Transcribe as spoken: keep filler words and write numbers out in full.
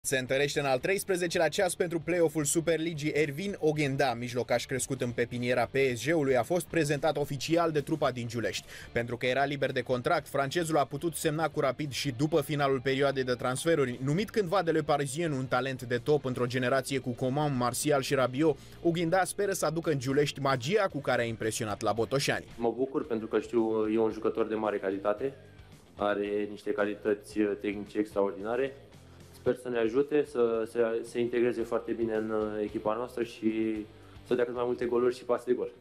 Se întărește în al treisprezecelea ceas pentru play-off-ul Superligii. Ervin Oghenda, mijlocaș crescut în pepiniera P S G-ului, a fost prezentat oficial de trupa din Giulești. Pentru că era liber de contract, francezul a putut semna cu Rapid și după finalul perioadei de transferuri. Numit cândva de Le Parisien un talent de top într-o generație cu Coman, Martial și Rabiot, Oghenda speră să aducă în Giulești magia cu care a impresionat la botoșani. Mă bucur pentru că știu, e un jucător de mare calitate, are niște calități tehnice extraordinare. Sper să ne ajute să se integreze foarte bine în echipa noastră și să dea cât mai multe goluri și pase de gol.